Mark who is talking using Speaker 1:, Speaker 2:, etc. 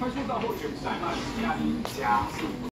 Speaker 1: 快速到后全部载满，压力加速。